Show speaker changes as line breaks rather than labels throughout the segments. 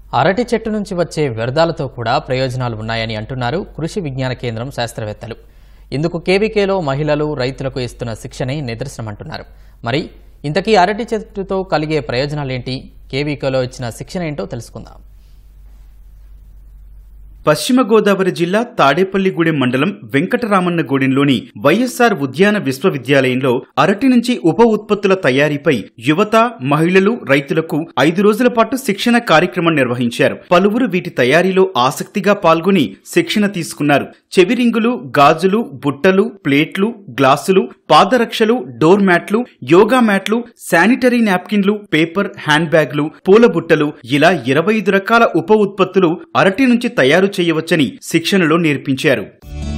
అరటి చెట్టు నుంచి వచ్చే వ్యర్థాలతో కూడా ప్రయోజనాలు ఉన్నాయని అంటున్నారు కృషి విజ్ఞాన కేంద్రం శాస్త్రవేత్తలు. ఇందుకు కేవీకేలో మహిళలు, రైతులకు ఇస్తున్న శిక్షణే నిదర్శనమంటున్నారు. మరి ఇంతకీ అరటి చెట్టుతో కలిగే ప్రయోజనాలేంటి? కేవీకేలో ఇచ్చిన శిక్షణ ఏంటో తెలుసుకుందాం.
పశ్చిమ గోదావరి జిల్లా తాడేపల్లిగూడెం మండలం వెంకటరామన్నగూడెంలోని వైఎస్ఆర్ ఉద్యాన విశ్వవిద్యాలయంలో అరటి నుంచి ఉప ఉత్పత్తుల తయారీపై యువత, మహిళలు, రైతులకు 5 రోజుల పాటు శిక్షణ కార్యక్రమం నిర్వహించారు. పలువురు వీటి తయారీలో ఆసక్తిగా పాల్గొని శిక్షణ తీసుకున్నారు. చెవిరింగులు, గాజులు, బుట్టలు, ప్లేట్లు, గ్లాసులు, పాదరక్షలు, డోర్ మ్యాట్లు, యోగా మ్యాట్లు, శానిటరీ నాప్కిన్లు, పేపర్ హ్యాండ్ బ్యాగ్లు, పూల బుట్టలు ఇలా 25 రకాల ఉప ఉత్పత్తులు అరటి నుంచి తయారు చేయవచ్చని శిక్షణలో నేర్పించారు.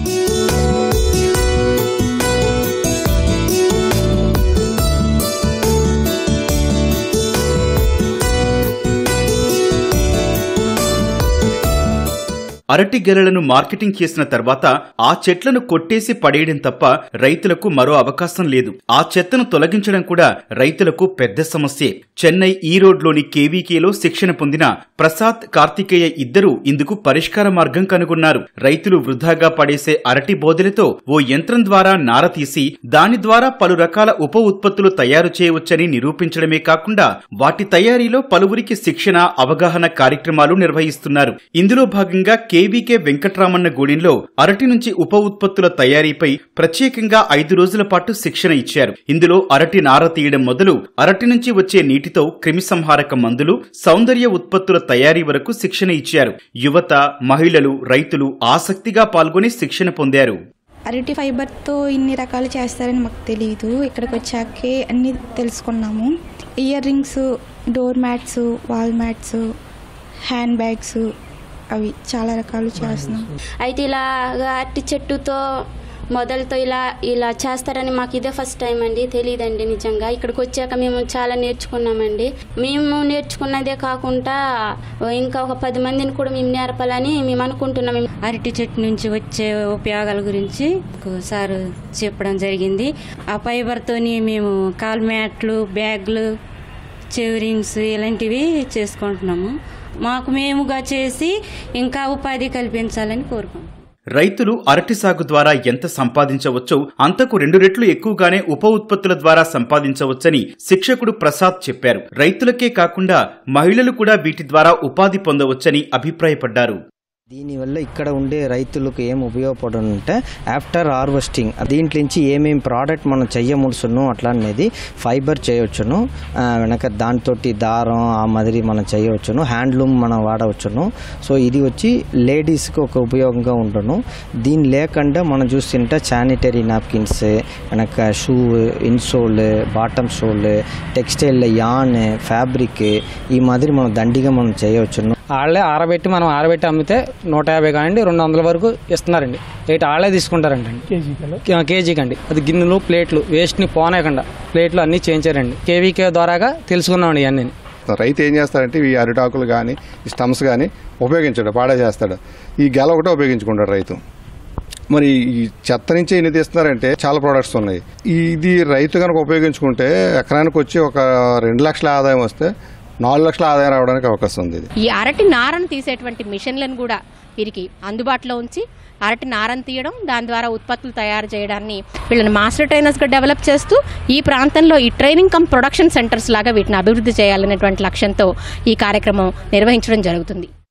అరటి గెలలను మార్కెటింగ్ చేసిన తర్వాత ఆ చెట్లను కొట్టేసి పడేయడం తప్ప రైతులకు మరో అవకాశం లేదు. ఆ చెత్తను తొలగించడం కూడా రైతులకు పెద్ద సమస్యే. చెన్నై ఈరోడ్లోని కేవీకేలో శిక్షణ పొందిన ప్రసాద్, కార్తికేయ ఇద్దరూ ఇందుకు పరిష్కార మార్గం కనుగొన్నారు. రైతులు వృధాగా పడేసే అరటి బోదెలతో ఓ యంత్రం ద్వారా నార తీసి దాని ద్వారా పలు రకాల ఉప ఉత్పత్తులు తయారు చేయవచ్చని నిరూపించడమే కాకుండా వాటి తయారీలో పలువురికి శిక్షణ, అవగాహన కార్యక్రమాలు నిర్వహిస్తున్నారు. ఇందులో భాగంగా కేవీకే వెంకటరామన్నగూడెంలో అరటి నుంచి ఉప ఉత్పత్తుల తయారీపై ప్రత్యేకంగా 5 రోజుల పాటు శిక్షణ ఇచ్చారు. ఇందులో అరటి నార తీయడం మొదలు అరటి నుంచి వచ్చే నీటితో క్రిమిసంహారక మందులు, సౌందర్య ఉత్పత్తుల తయారీ వరకు శిక్షణ ఇచ్చారు. యువత, మహిళలు, రైతులు ఆసక్తిగా పాల్గొని శిక్షణ పొందారు.
అరటి ఫైబర్తో ఇన్ని రకాలు చేస్తారని మాకు తెలియదు. ఇక్కడికి వచ్చాకే అన్ని తెలుసుకున్నాము. Earrings, doormats, wall mats, handbags, అవి చాలా రకాలు చేస్తున్నాం.
అయితే ఇలాగా అరటి చెట్టుతో మొదలతో ఇలా చేస్తారని మాకు ఇదే ఫస్ట్ టైం అండి, తెలియదండి. నిజంగా ఇక్కడికి వచ్చాక మేము చాలా నేర్చుకున్నామండి. మేము నేర్చుకున్నదే కాకుండా ఇంకా ఒక 10 మందిని కూడా మేము నేర్పాలని మేము అనుకుంటున్నాం.
అరటి చెట్టు నుంచి వచ్చే ఉపయోగాల గురించి సార్ చెప్పడం జరిగింది. ఆ ఫైబర్తోని మేము కాల్ మ్యాట్లు, బ్యాగ్లు, చెవిరింగ్స్ ఇలాంటివి చేసుకుంటున్నాము. మాకు మేముగా చేసి ఇంకా ఉపాధి కల్పించాలని కోరుకుంటున్నాం.
రైతులు అరటి సాగు ద్వారా ఎంత సంపాదించవచ్చో అంతకు 2 రెట్లు ఎక్కువగానే ఉప ఉత్పత్తుల ద్వారా సంపాదించవచ్చని శిక్షకుడు ప్రసాద్ చెప్పారు. రైతులకే కాకుండా మహిళలు కూడా వీటి ద్వారా ఉపాధి పొందవచ్చని అభిప్రాయపడ్డారు.
దీనివల్ల ఇక్కడ ఉండే రైతులకు ఏం ఉపయోగపడునంటే ఆఫ్టర్ హార్వెస్టింగ్ దీంట్లో నుంచి ఏమేమి ప్రోడక్ట్ మనం చెయ్యముడుచును అట్లా అనేది ఫైబర్ చేయవచ్చును, వెనక దాంతో దారం ఆ మాదిరి మనం చేయవచ్చును, హ్యాండ్లూమ్ మనం వాడవచ్చును. సో ఇది వచ్చి లేడీస్కి ఒక ఉపయోగంగా ఉండను. దీని లేకుండా మనం చూస్తుంటే శానిటరీ నాప్కిన్స్, వెనక shoe, insole, bottom sole, textile, yarn, fabric ఈ మాదిరి మనం దండిగా మనం చేయవచ్చును.
వాళ్ళే మనం ఆరబెట్టి అమ్మితే 150 కానివ్వండి 200 వరకు ఇస్తున్నారండి. రేట్ వాళ్ళే తీసుకుంటారండి కేజీకి అండి. అది గిన్నెలు, ప్లేట్లు వేస్ట్ని పోనేయకుండా ప్లేట్లు అన్నీ చేయించారండి. కేవీకే ద్వారాగా తెలుసుకున్నామండి ఇవన్నీ.
రైతు ఏం చేస్తారంటే ఈ అరిటాకులు కానీ ఈ స్టమ్స్ కానీ ఉపయోగించాడు, పాడా చేస్తాడు. ఈ గెల ఒకటే ఉపయోగించుకుంటాడు రైతు. మరి ఈ చెత్త నుంచి ఎన్ని తీస్తున్నారంటే చాలా ప్రోడక్ట్స్ ఉన్నాయి. ఇది రైతు కనుక ఉపయోగించుకుంటే ఎకరానికి వచ్చి ఒక 2 లక్షల ఆదాయం వస్తే 4 లక్షల ఆదాయం రావడానికి అవకాశం ఉంది.
ఈ అరటి నారను తీసేటువంటి మిషన్లను కూడా వీరికి అందుబాటులో ఉంచి అరటి నారను తీయడం, దాని ద్వారా ఉత్పత్తులు తయారు చేయడాన్ని వీళ్ళని మాస్టర్ ట్రైనర్స్గా డెవలప్ చేస్తూ ఈ ప్రాంతంలో ఈ ట్రైనింగ్ కమ్ ప్రొడక్షన్ సెంటర్స్ లాగా వీటిని అభివృద్ధి చేయాలనేటువంటి లక్ష్యంతో ఈ కార్యక్రమం నిర్వహించడం జరుగుతుంది.